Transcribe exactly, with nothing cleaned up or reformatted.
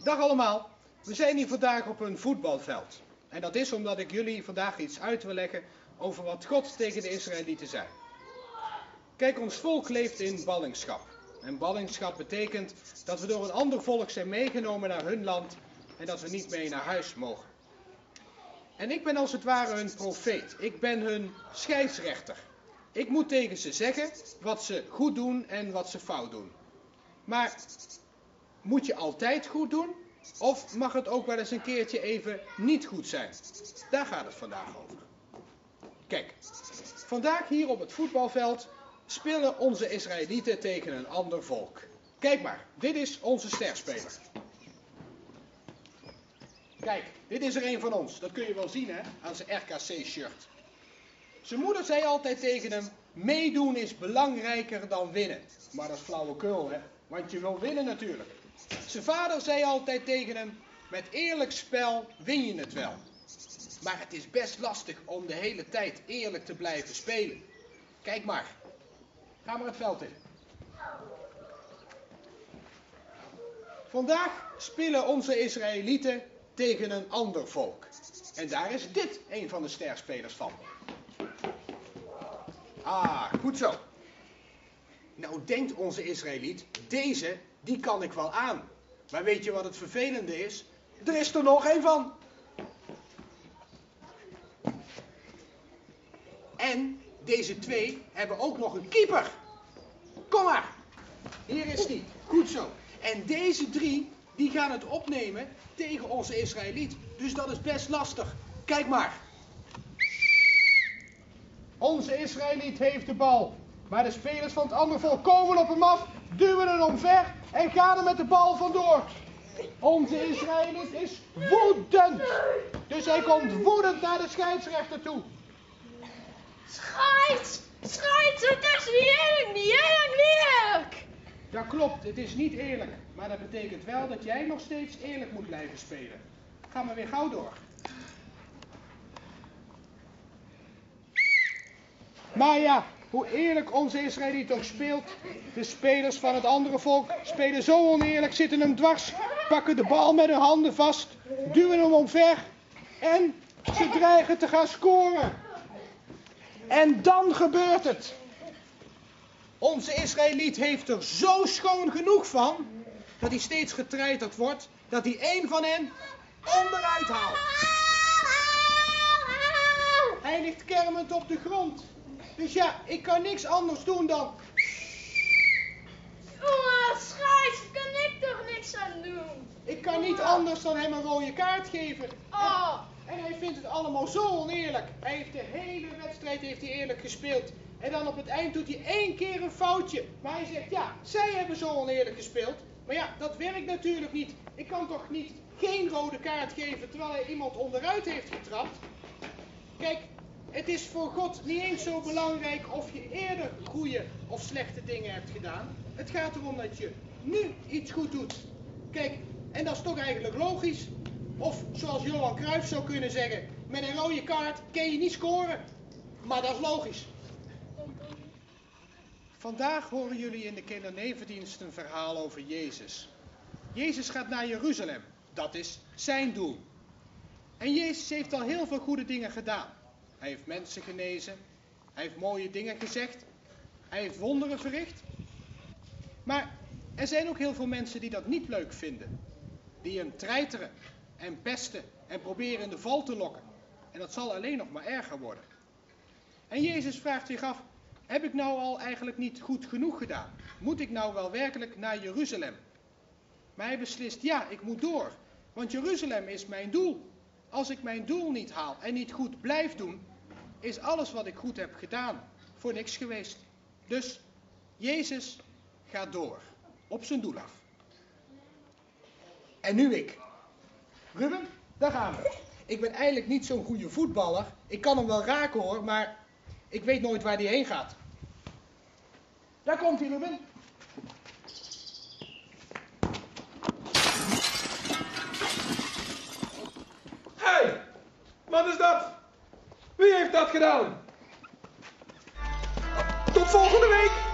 Dag allemaal, we zijn hier vandaag op een voetbalveld. En dat is omdat ik jullie vandaag iets uit wil leggen over wat God tegen de Israëlieten zei. Kijk, ons volk leeft in ballingschap. En ballingschap betekent dat we door een ander volk zijn meegenomen naar hun land en dat we niet mee naar huis mogen. En ik ben als het ware hun profeet. Ik ben hun scheidsrechter. Ik moet tegen ze zeggen wat ze goed doen en wat ze fout doen. Maar moet je altijd goed doen? Of mag het ook wel eens een keertje even niet goed zijn? Daar gaat het vandaag over. Kijk, vandaag hier op het voetbalveld spelen onze Israëlieten tegen een ander volk. Kijk maar, dit is onze sterspeler. Kijk, dit is er een van ons. Dat kun je wel zien, hè, aan zijn R K C-shirt. Zijn moeder zei altijd tegen hem: meedoen is belangrijker dan winnen. Maar dat is flauwekul, hè, want je wil winnen natuurlijk. Zijn vader zei altijd tegen hem: met eerlijk spel win je het wel. Maar het is best lastig om de hele tijd eerlijk te blijven spelen. Kijk maar. Ga maar het veld in. Vandaag spelen onze Israëlieten tegen een ander volk. En daar is dit een van de sterspelers van. Ah, goed zo. Nou denkt onze Israëliet, deze, die kan ik wel aan. Maar weet je wat het vervelende is? Er is er nog een van. En deze twee hebben ook nog een keeper. Kom maar. Hier is die. Goed zo. En deze drie, die gaan het opnemen tegen onze Israëliet. Dus dat is best lastig. Kijk maar. Onze Israëliet heeft de bal. Maar de spelers van het andere volk komen op hem af, duwen hem omver en gaan er met de bal vandoor. Onze Israëliet is woedend. Dus hij komt woedend naar de scheidsrechter toe. Scheids! Scheids, het is niet eerlijk, niet eerlijk, niet eerlijk! Dat klopt, het is niet eerlijk. Maar dat betekent wel dat jij nog steeds eerlijk moet blijven spelen. Ga maar weer gauw door. Maar ja, hoe eerlijk onze Israëliet ook speelt, de spelers van het andere volk spelen zo oneerlijk, zitten hem dwars, pakken de bal met hun handen vast, duwen hem omver en ze dreigen te gaan scoren. En dan gebeurt het. Onze Israëliet heeft er zo schoon genoeg van, dat hij steeds getreiterd wordt, dat hij één van hen onderuit haalt. Hij ligt kermend op de grond. Dus ja, ik kan niks anders doen dan... Oh, scheids, daar kan ik toch niks aan doen? Ik kan niet anders dan hem een rode kaart geven. Oh. En, en hij vindt het allemaal zo oneerlijk. Hij heeft de hele wedstrijd heeft hij eerlijk gespeeld. En dan op het eind doet hij één keer een foutje. Maar hij zegt, ja, zij hebben zo oneerlijk gespeeld. Maar ja, dat werkt natuurlijk niet. Ik kan toch niet geen rode kaart geven terwijl hij iemand onderuit heeft getrapt. Kijk, het is voor God niet eens zo belangrijk of je eerder goede of slechte dingen hebt gedaan. Het gaat erom dat je nu iets goed doet. Kijk, en dat is toch eigenlijk logisch. Of zoals Johan Cruijff zou kunnen zeggen, met een rode kaart kan je niet scoren. Maar dat is logisch. Vandaag horen jullie in de kindernevendienst een verhaal over Jezus. Jezus gaat naar Jeruzalem. Dat is zijn doel. En Jezus heeft al heel veel goede dingen gedaan. Hij heeft mensen genezen. Hij heeft mooie dingen gezegd. Hij heeft wonderen verricht. Maar er zijn ook heel veel mensen die dat niet leuk vinden. Die hem treiteren en pesten en proberen in de val te lokken. En dat zal alleen nog maar erger worden. En Jezus vraagt zich af, heb ik nou al eigenlijk niet goed genoeg gedaan? Moet ik nou wel werkelijk naar Jeruzalem? Maar hij beslist, ja, ik moet door. Want Jeruzalem is mijn doel. Als ik mijn doel niet haal en niet goed blijf doen, is alles wat ik goed heb gedaan voor niks geweest. Dus Jezus gaat door, op zijn doel af. En nu ik. Ruben, daar gaan we. Ik ben eigenlijk niet zo'n goede voetballer. Ik kan hem wel raken hoor, maar ik weet nooit waar hij heen gaat. Daar komt hij, Ruben. Hey, wat is dat? Wie heeft dat gedaan? Tot volgende week!